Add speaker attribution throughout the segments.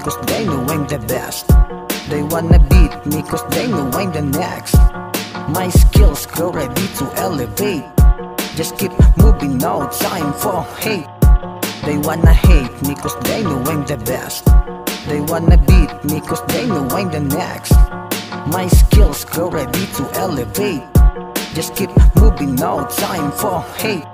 Speaker 1: cause they know I'm the best. They wanna beat me cause they know I'm the next. My skills grow ready to elevate. Just keep moving, no time for hate. They wanna hate me cause they know I'm the best. They wanna beat me cause they know I'm the next. My skills grow ready to elevate. Just keep moving, no time for hate.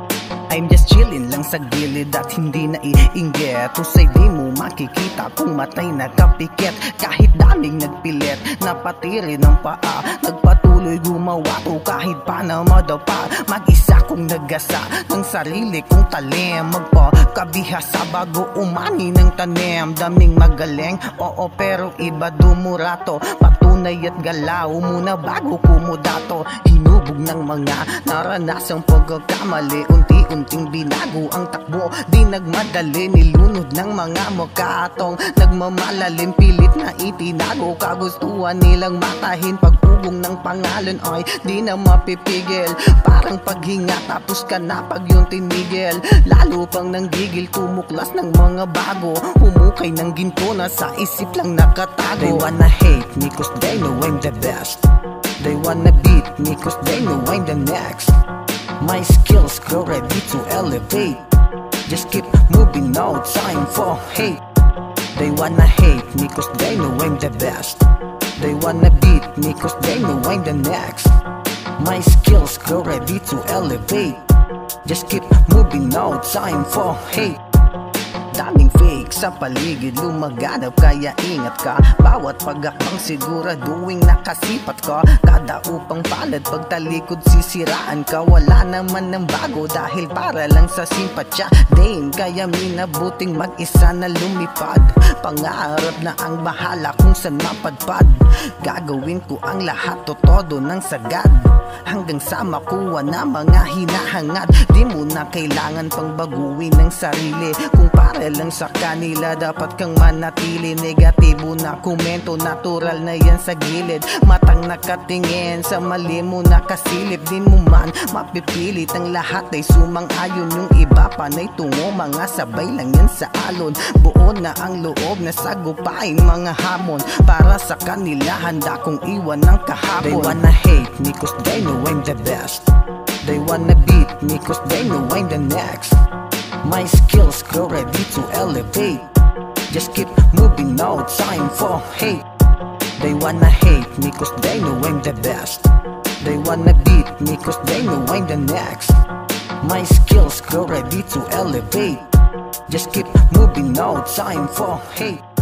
Speaker 1: I'm just chillin' lang sa gilid at hindi na iinggit. Usay di mo makikita kung matay na kapikit. Kahit daming nagpilit, napatiri ng paa, nagpatuloy gumawa ko kahit pa na madapa. Mag-isa kong nagasa ng sarili kong talim, magpakabihasa bago umani ng tanim. Daming magaling, oo pero iba dumurato. Patunay at galaw muna bago kumudato. Hinubog ng mga naranasang pagkakamali, unti-unting binago ang takbo. Di nagmadali, nilunod ng mga makatong nagmamalalim, pilit na itinago. Kagustuhan nilang matahin, pag-ugong ng pangalan ay di na mapipigil. Parang paghinga tapos ka na pag yung tinigil. Lalo pang nanggigil, tumuklas ng mga bago. Humukay ng ginto na sa isip lang nakatago. They wanna hate me cause they know I'm the best. They wanna beat me cause they know I'm the next. My skills grow ready to elevate. Just keep moving, no time for hate. They wanna hate me cause they know I'm the best. They wanna beat me cause they know I'm the next. My skills grow ready to elevate. Just keep moving, no time for hate. Daming fake sa paligid, lumaganap kaya ingat ka. Bawat pagakbang siguraduhin nakasipat ka. Kada upang palad pagtalikod sisiraan ka. Wala naman ng bago dahil para lang sa simpatya din. Kaya minabuting mag-isa na lumipad. Pangarap na ang bahala kung saan mapadpad. Gagawin ko ang lahat o todo ng sagad, hanggang sa makuha na mga hinahangad. Di mo na kailangan pang baguhin ng sarili. Kung para lang sa kanila dapat kang manatili. Negatibo na komento, natural na yan sa gilid. Matang nakatingin sa mali mo nakasilip. Di mo man mapipilit, ang lahat ay sumang-ayon. Yung iba panay tungo, mga sabay lang yan sa alon. Buo na ang loob na sagupaing mga hamon. Para sa kanila handa kong iwan ng kahapon. They wanna hate me cause they know I'm the best. They wanna beat me cause they know I'm the next. My skills grow ready to elevate. Just keep moving, no time for hate. They wanna hate me cause they know I'm the best. They wanna beat me cause they know I'm the next. My skills grow ready to elevate. Just keep moving, no time for hate.